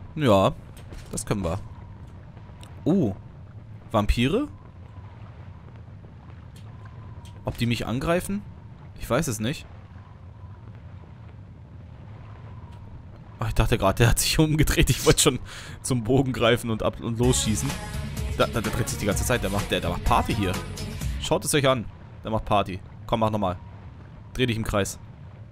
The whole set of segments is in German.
Ja, das können wir. Vampire? Ob die mich angreifen? Ich weiß es nicht. Ach, ich dachte gerade, der hat sich umgedreht. Ich wollte schon zum Bogen greifen und losschießen. Der dreht sich die ganze Zeit. Der macht Party hier. Schaut es euch an. Der macht Party. Komm, mach nochmal. Dreh dich im Kreis.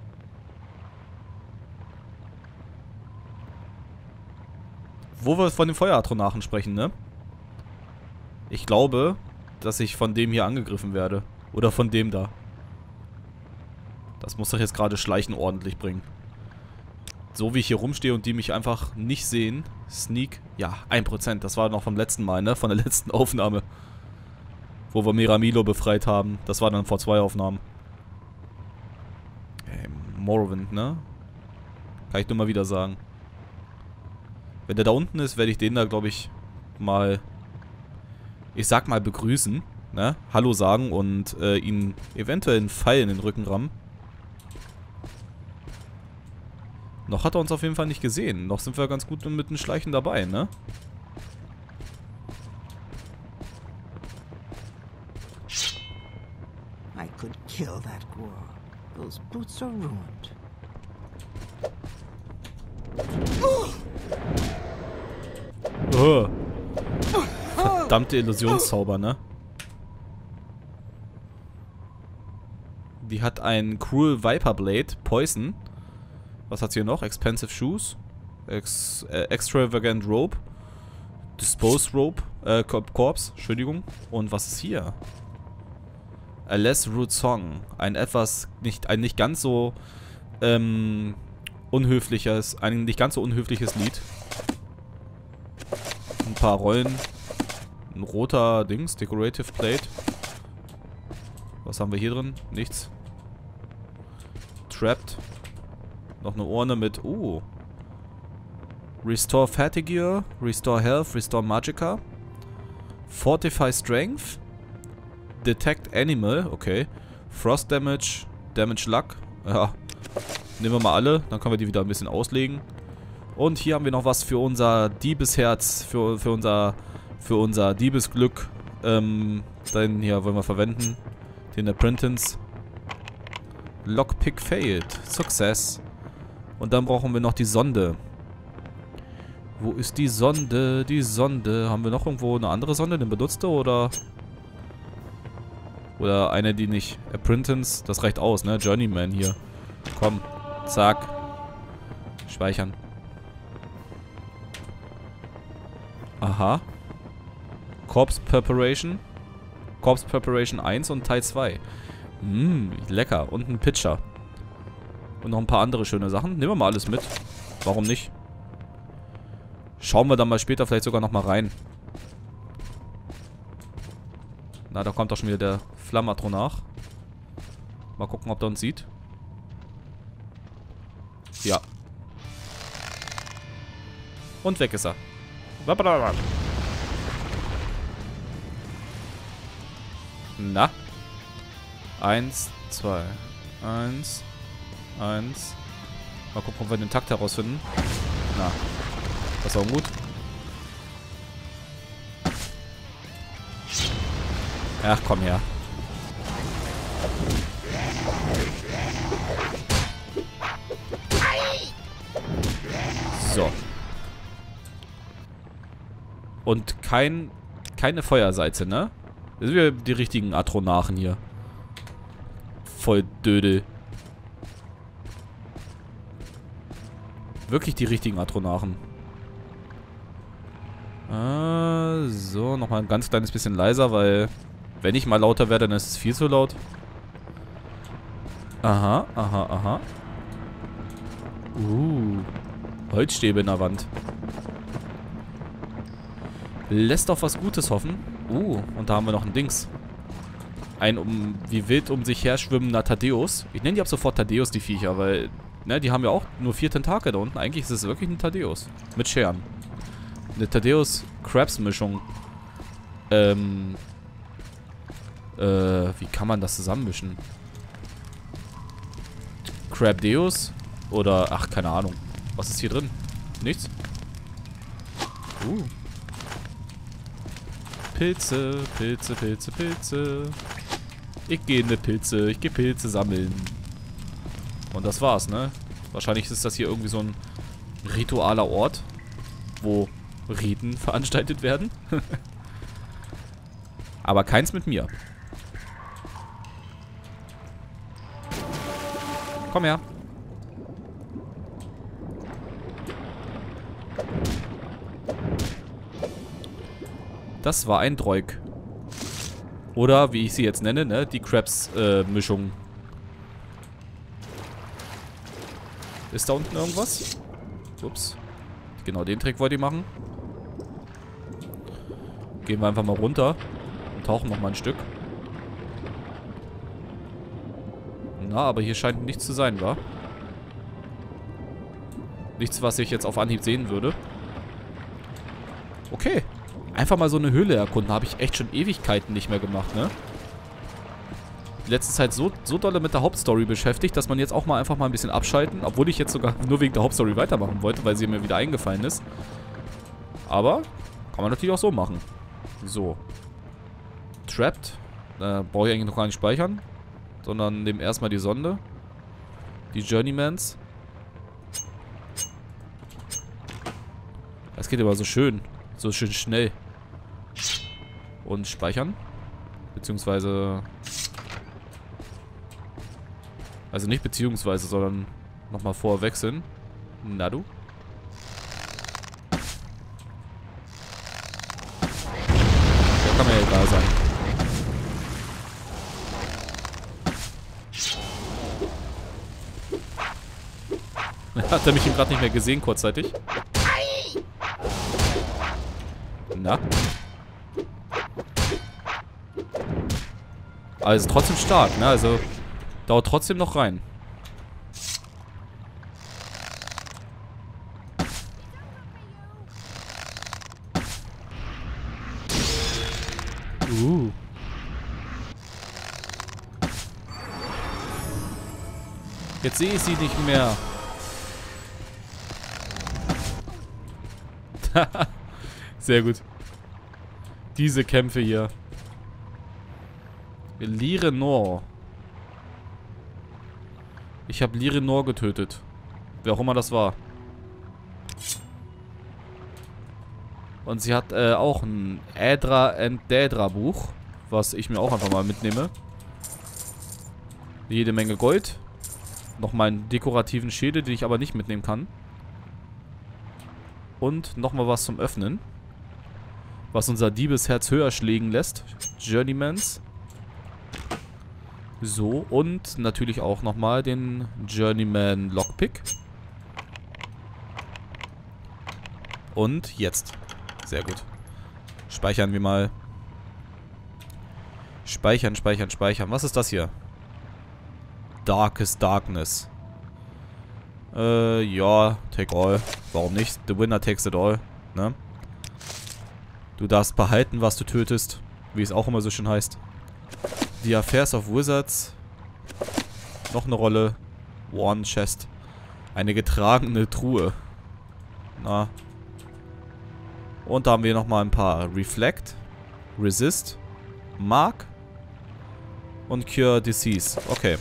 Wo wir von dem Feueratronarchen sprechen, ne? Ich glaube, dass ich von dem hier angegriffen werde. Oder von dem da. Das muss doch jetzt gerade Schleichen ordentlich bringen. So wie ich hier rumstehe und die mich einfach nicht sehen. Sneak. Ja, 1%. Das war noch vom letzten Mal, ne? Von der letzten Aufnahme. Wo wir Miramilo befreit haben. Das war dann vor 2 Aufnahmen. Morrowind, ne? Kann ich nur mal wieder sagen. Wenn der da unten ist, werde ich den da, glaube ich, mal... Ich sag mal begrüßen, ne? Hallo sagen und ihn eventuell einen Pfeil in den Rücken rammen. Noch hat er uns auf jeden Fall nicht gesehen. Noch sind wir ganz gut mit dem Schleichen dabei, ne? I could kill that Gwar. Those boots are ruined. Oh. Verdammte Illusionszauber, ne? Die hat ein Cruel Viper Blade, Poison. Was hat sie hier noch? Expensive Shoes. Extravagant Rope. Dispose Rope. Corpse, Entschuldigung. Und was ist hier? A Less Rude Song. Ein nicht ganz so unhöfliches Lied. Ein paar Rollen. Ein roter Dings, Decorative Plate. Was haben wir hier drin? Nichts. Trapped. Noch eine Urne mit, Restore Fatigue, Restore Health, Restore Magica. Fortify Strength. Detect Animal, okay. Frost Damage, Damage Luck. Ja. Nehmen wir mal alle, dann können wir die wieder ein bisschen auslegen. Und hier haben wir noch was für unser Diebesherz, für unser Diebesglück. Den hier wollen wir verwenden. Den Apprentice. Lockpick failed. Success. Und dann brauchen wir noch die Sonde. Wo ist die Sonde? Die Sonde. Haben wir noch irgendwo eine andere Sonde, eine benutzte oder... Oder eine, die nicht... Apprentice, das reicht aus, ne? Journeyman hier. Komm. Zack. Speichern. Aha. Corpse Preparation. Corpse Preparation 1 und Teil 2. Lecker. Und ein Pitcher. Und noch ein paar andere schöne Sachen. Nehmen wir mal alles mit. Warum nicht? Schauen wir dann mal später vielleicht sogar nochmal rein. Na, da kommt doch schon wieder der Flammatronach. Mal gucken, ob der uns sieht. Ja. Und weg ist er. Na? 1, 2. 1. 1. Mal gucken, ob wir den Takt herausfinden. Na. Das war gut. Ach, komm her. So. Und keine Feuersalze, ne? Das sind wir die richtigen Atronarchen hier. Voll Dödel. Wirklich die richtigen Atronarchen. So, nochmal ein ganz kleines bisschen leiser, weil wenn ich mal lauter werde, dann ist es viel zu laut. Aha, aha, aha. Holzstäbe in der Wand. Lässt auf was Gutes hoffen. Und da haben wir noch ein Dings. Ein wie wild um sich her schwimmender Thaddeus. Ich nenne die ab sofort Thaddeus, die Viecher, weil, ne, die haben ja auch nur 4 Tentakel da unten. Eigentlich ist es wirklich ein Thaddeus. Mit Scheren. Eine Thaddeus-Krabs-Mischung. Wie kann man das zusammenmischen? Crabdeus? Oder, ach, keine Ahnung. Was ist hier drin? Nichts? Pilze, Pilze, Pilze, Pilze. Ich gehe in die Pilze. Ich gehe Pilze sammeln. Und das war's, ne? Wahrscheinlich ist das hier irgendwie so ein ritualer Ort, wo Riten veranstaltet werden. Aber keins mit mir. Komm her. Das war ein Droig. Oder, wie ich sie jetzt nenne, ne? Die Krabs-Mischung. Ist da unten irgendwas? Ups. Genau den Trick wollte ich machen. Gehen wir einfach mal runter. Und tauchen noch mal ein Stück. Na, aber hier scheint nichts zu sein, wa? Nichts, was ich jetzt auf Anhieb sehen würde. Okay. Einfach mal so eine Höhle erkunden. Habe ich echt schon Ewigkeiten nicht mehr gemacht, ne? Die letzte Zeit so dolle mit der Hauptstory beschäftigt, dass man jetzt auch mal einfach mal ein bisschen abschalten, obwohl ich jetzt sogar nur wegen der Hauptstory weitermachen wollte, weil sie mir wieder eingefallen ist. Aber kann man natürlich auch so machen. So. Trapped. Brauche ich eigentlich noch gar nicht speichern, sondern nehmen erstmal die Sonde. Die Journeymans. Das geht aber so schön schnell. Und speichern. Beziehungsweise... Also nicht beziehungsweise, sondern nochmal vorwechseln. Na du? Der kann mir ja egal sein. Hat er mich gerade nicht mehr gesehen, kurzzeitig? Na? Aber es ist trotzdem stark, ne? Also dauert trotzdem noch rein. Jetzt sehe ich sie nicht mehr. Sehr gut. Diese Kämpfe hier. Lyrenor. Ich habe Lyrenor getötet. Wer auch immer das war. Und sie hat auch ein Ädra and Dädra Buch, was ich mir auch einfach mal mitnehme. Jede Menge Gold. Nochmal einen dekorativen Schädel, den ich aber nicht mitnehmen kann. Und nochmal was zum Öffnen. Was unser Diebesherz höher schlägen lässt. Journeymans. So, und natürlich auch nochmal den Journeyman Lockpick. Und jetzt. Sehr gut. Speichern wir mal. Speichern, speichern, speichern. Was ist das hier? Darkest Darkness. Ja, take all. Warum nicht? The winner takes it all. Ne? Du darfst behalten, was du tötest. Wie es auch immer so schön heißt. The Affairs of Wizards. Noch eine Rolle. One Chest. Eine getragene Truhe. Na. Und da haben wir nochmal ein paar Reflect. Resist. Mark. Und Cure Disease. Okay.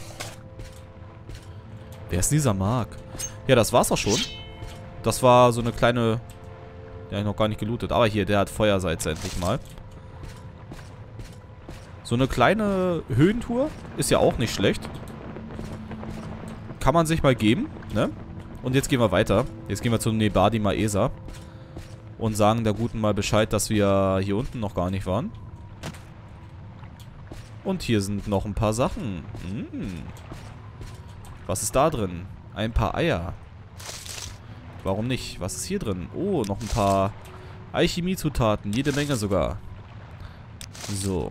Wer ist dieser Mark? Ja, das war's auch schon. Das war so eine kleine... Der habe ich noch gar nicht gelootet. Aber hier, der hat Feuersalze endlich mal. So eine kleine Höhentour ist ja auch nicht schlecht. Kann man sich mal geben, ne? Und jetzt gehen wir weiter. Jetzt gehen wir zu Nebadi Maesa. Und sagen der Guten mal Bescheid, dass wir hier unten noch gar nicht waren. Und hier sind noch ein paar Sachen. Was ist da drin? Ein paar Eier. Warum nicht? Was ist hier drin? Oh, noch ein paar Alchemiezutaten. Jede Menge sogar. So.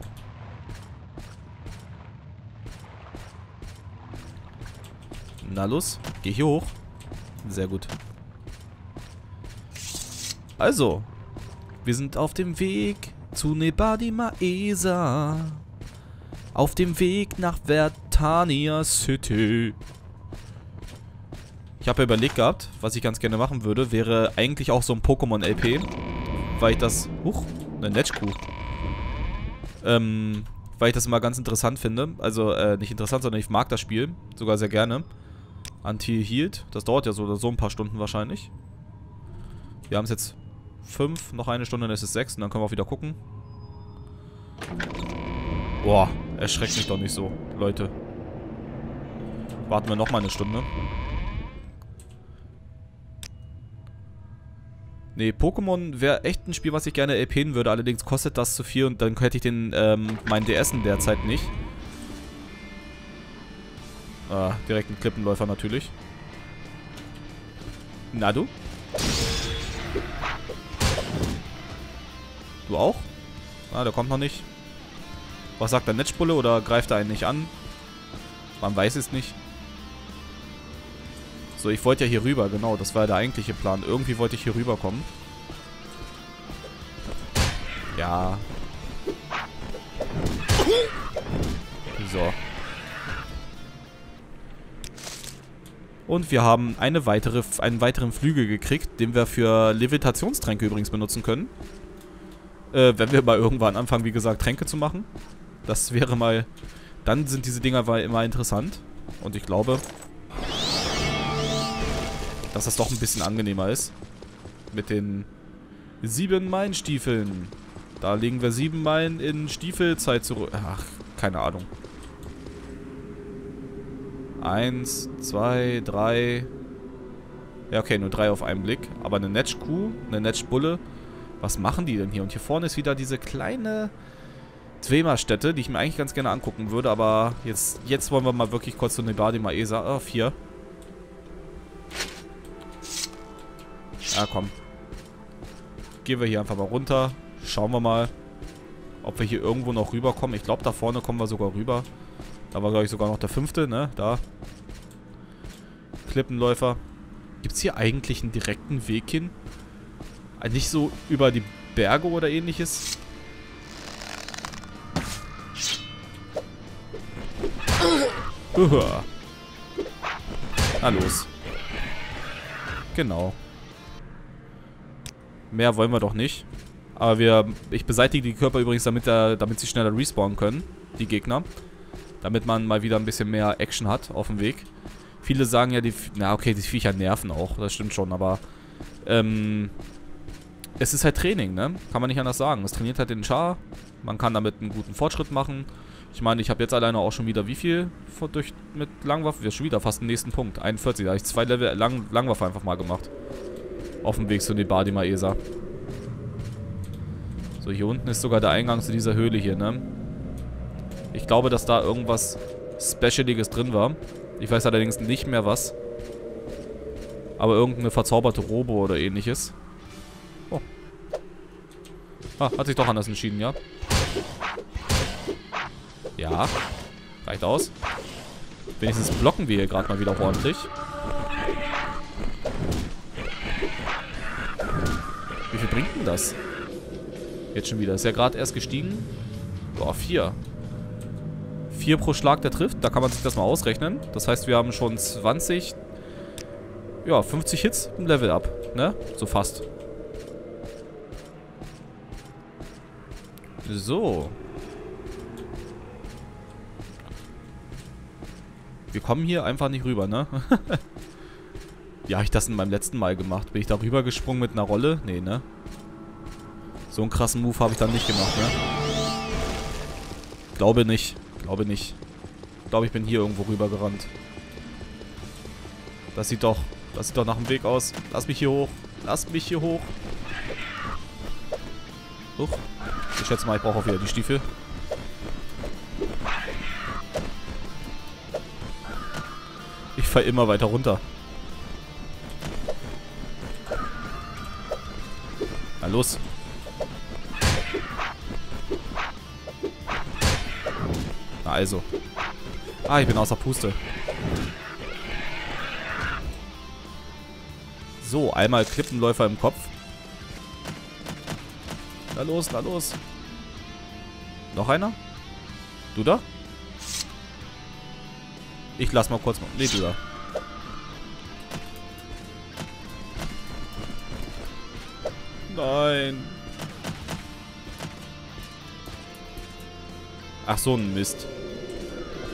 Na los, geh hier hoch. Sehr gut. Also, wir sind auf dem Weg zu Nebadi Maesa. Auf dem Weg nach Vertania City. Ich habe ja überlegt gehabt, was ich ganz gerne machen würde, wäre eigentlich auch so ein Pokémon-LP. weil ich das... Huch, eine Netschkuh. Weil ich das immer ganz interessant finde. Also, nicht interessant, sondern ich mag das Spiel. Sogar sehr gerne. Anti-Healed. Das dauert ja so oder so ein paar Stunden wahrscheinlich. Wir haben es jetzt 5, noch eine Stunde, dann ist es 6 und dann können wir auch wieder gucken. Boah, erschreckt mich doch nicht so, Leute. Warten wir nochmal eine Stunde. Nee, Pokémon wäre echt ein Spiel, was ich gerne LPen würde. Allerdings kostet das zu viel und dann hätte ich den, meinen DSen derzeit nicht. Direkt ein Klippenläufer natürlich. Na du? Du auch? Ah, der kommt noch nicht. Was sagt der Netzspulle oder greift er einen nicht an? Man weiß es nicht. So, ich wollte ja hier rüber, genau. Das war ja der eigentliche Plan. Irgendwie wollte ich hier rüberkommen. Ja. So. Und wir haben einen weiteren Flügel gekriegt, den wir für Levitationstränke übrigens benutzen können. Wenn wir mal irgendwann anfangen, wie gesagt, Tränke zu machen. Das wäre mal... Dann sind diese Dinger immer interessant. Und ich glaube, dass das doch ein bisschen angenehmer ist. Mit den 7 Meilenstiefeln. Da legen wir 7 Meilen in Stiefelzeit zurück. Ach, keine Ahnung. 1, 2, 3. Ja, okay, nur 3 auf einen Blick. Aber eine Netschkuh, eine Netschbulle. Was machen die denn hier? Und hier vorne ist wieder diese kleine Dwemer-Stätte, die ich mir eigentlich ganz gerne angucken würde. Aber jetzt wollen wir mal wirklich kurz zu Nebadi Maesa. Ah, 4. Ja, komm. Gehen wir hier einfach mal runter. Schauen wir mal, ob wir hier irgendwo noch rüberkommen. Ich glaube, da vorne kommen wir sogar rüber. Da war, glaube ich, sogar noch der 5., ne? Da. Klippenläufer. Gibt es hier eigentlich einen direkten Weg hin? Nicht so über die Berge oder ähnliches? Na los. Genau. Mehr wollen wir doch nicht. Aber ich beseitige die Körper übrigens, damit sie schneller respawnen können. Die Gegner. Damit man mal wieder ein bisschen mehr Action hat auf dem Weg. Viele sagen ja, die Viecher nerven auch. Das stimmt schon, aber es ist halt Training, ne? Kann man nicht anders sagen. Es trainiert halt den Char. Man kann damit einen guten Fortschritt machen. Ich meine, ich habe jetzt alleine auch schon wieder wie viel mit Langwaffe? Wir schon wieder fast den nächsten Punkt. 41. Da habe ich 2 Level Langwaffe einfach mal gemacht. Auf dem Weg zu Nebadi Maesa. So, hier unten ist sogar der Eingang zu dieser Höhle hier, ne? Ich glaube, dass da irgendwas Specialiges drin war. Ich weiß allerdings nicht mehr was. Aber irgendeine verzauberte Robe oder ähnliches. Oh. Ah, hat sich doch anders entschieden, ja? Ja. Reicht aus. Wenigstens blocken wir hier gerade mal wieder ordentlich. Wie viel bringt denn das? Jetzt schon wieder. Ist ja gerade erst gestiegen. Boah, 4. 4 pro Schlag, der trifft. Da kann man sich das mal ausrechnen. Das heißt, wir haben schon 20... Ja, 50 Hits im Level up. Ne? So fast. So. Wir kommen hier einfach nicht rüber, ne? Wie habe ich das in meinem letzten Mal gemacht? Bin ich da rüber gesprungen mit einer Rolle? Nee, ne? So einen krassen Move habe ich dann nicht gemacht, ne? Glaube nicht. Glaube nicht. Ich glaube, ich bin hier irgendwo rüber gerannt. Das sieht doch nach dem Weg aus. Lass mich hier hoch. Lass mich hier hoch. Huch. Ich schätze mal, ich brauche auch wieder die Stiefel. Ich fall immer weiter runter. Na los. Na also. Ah, ich bin außer Puste. So, einmal Klippenläufer im Kopf. Na los, na los. Noch einer? Du da? Ich lass mal kurz... Nee, du da. Nein. Ach, so ein Mist.